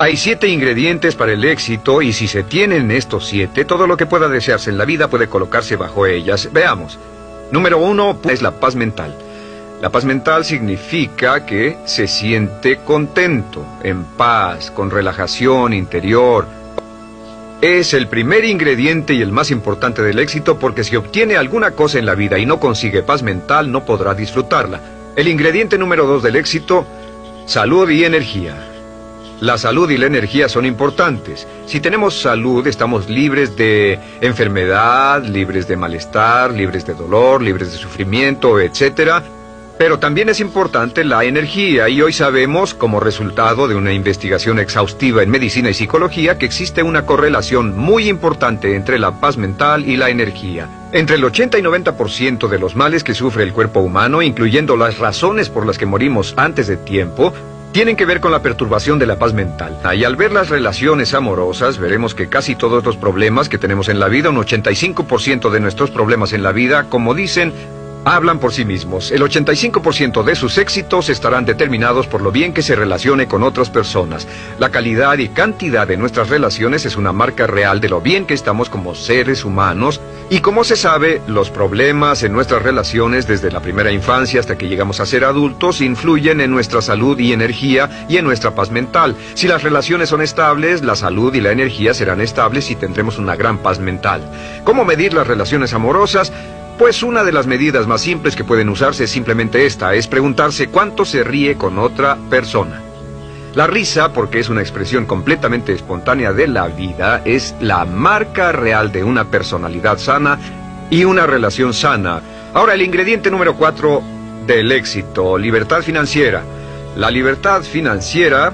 Hay 7 ingredientes para el éxito y si se tienen estos 7, todo lo que pueda desearse en la vida puede colocarse bajo ellas. Veamos. Número 1 es la paz mental. La paz mental significa que se siente contento, en paz, con relajación interior. Es el primer ingrediente y el más importante del éxito porque si obtiene alguna cosa en la vida y no consigue paz mental, no podrá disfrutarla. El ingrediente número 2 del éxito, salud y energía. La salud y la energía son importantes. Si tenemos salud, estamos libres de enfermedad, libres de malestar, libres de dolor, libres de sufrimiento, etc. Pero también es importante la energía y hoy sabemos, como resultado de una investigación exhaustiva en medicina y psicología, que existe una correlación muy importante entre la paz mental y la energía. Entre el 80 y 90% de los males que sufre el cuerpo humano, incluyendo las razones por las que morimos antes de tiempo, tienen que ver con la perturbación de la paz mental. Y al ver las relaciones amorosas, veremos que casi todos los problemas que tenemos en la vida, un 85% de nuestros problemas en la vida, como dicen, hablan por sí mismos. El 85% de sus éxitos estarán determinados por lo bien que se relacione con otras personas. La calidad y cantidad de nuestras relaciones es una marca real de lo bien que estamos como seres humanos. Y como se sabe, los problemas en nuestras relaciones desde la primera infancia hasta que llegamos a ser adultos influyen en nuestra salud y energía y en nuestra paz mental. Si las relaciones son estables, la salud y la energía serán estables y tendremos una gran paz mental. ¿Cómo medir las relaciones amorosas? Pues una de las medidas más simples que pueden usarse es simplemente esta, es preguntarse cuánto se ríe con otra persona. La risa, porque es una expresión completamente espontánea de la vida, es la marca real de una personalidad sana y una relación sana. Ahora, el ingrediente número 4 del éxito, libertad financiera. La libertad financiera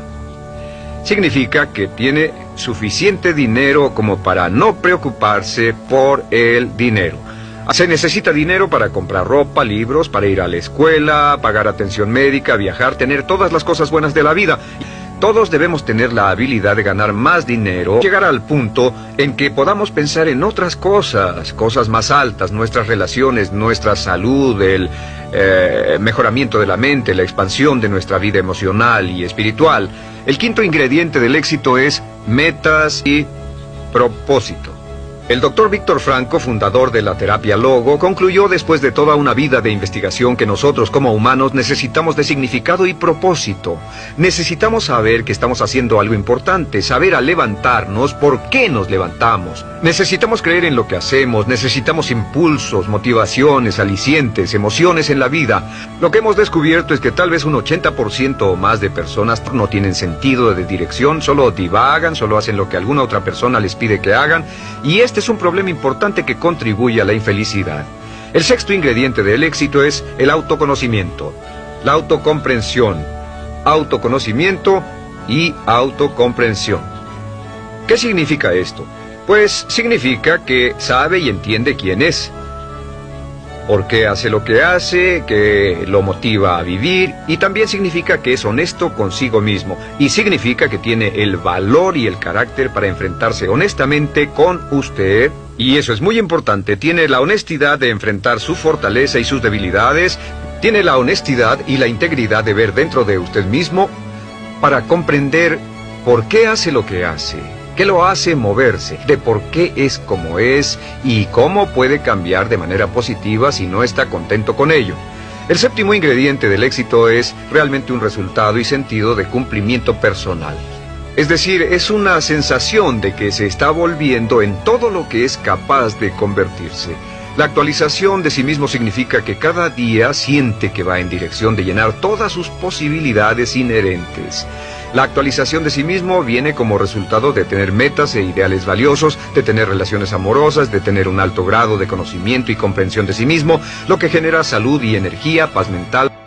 significa que tiene suficiente dinero como para no preocuparse por el dinero. Se necesita dinero para comprar ropa, libros, para ir a la escuela, pagar atención médica, viajar, tener todas las cosas buenas de la vida. Todos debemos tener la habilidad de ganar más dinero, llegar al punto en que podamos pensar en otras cosas, cosas más altas, nuestras relaciones, nuestra salud, el mejoramiento de la mente, la expansión de nuestra vida emocional y espiritual. El quinto ingrediente del éxito es metas y propósito. El doctor Víctor Frankl, fundador de la terapia Logo, concluyó después de toda una vida de investigación que nosotros como humanos necesitamos de significado y propósito. Necesitamos saber que estamos haciendo algo importante, saber al levantarnos por qué nos levantamos. Necesitamos creer en lo que hacemos, necesitamos impulsos, motivaciones, alicientes, emociones en la vida. Lo que hemos descubierto es que tal vez un 80% o más de personas no tienen sentido de dirección, solo divagan, solo hacen lo que alguna otra persona les pide que hagan, y este es un problema importante que contribuye a la infelicidad. El sexto ingrediente del éxito es el autoconocimiento, la autocomprensión, autoconocimiento y autocomprensión. ¿Qué significa esto? Pues significa que sabe y entiende quién es, por qué hace lo que hace, que lo motiva a vivir, y también significa que es honesto consigo mismo, y significa que tiene el valor y el carácter para enfrentarse honestamente con usted, y eso es muy importante, tiene la honestidad de enfrentar su fortaleza y sus debilidades, tiene la honestidad y la integridad de ver dentro de usted mismo para comprender por qué hace lo que hace, qué lo hace moverse, de por qué es como es y cómo puede cambiar de manera positiva si no está contento con ello. El séptimo ingrediente del éxito es realmente un resultado y sentido de cumplimiento personal. Es decir, es una sensación de que se está volviendo en todo lo que es capaz de convertirse. La actualización de sí mismo significa que cada día siente que va en dirección de llenar todas sus posibilidades inherentes. La actualización de sí mismo viene como resultado de tener metas e ideales valiosos, de tener relaciones amorosas, de tener un alto grado de conocimiento y comprensión de sí mismo, lo que genera salud y energía, paz mental.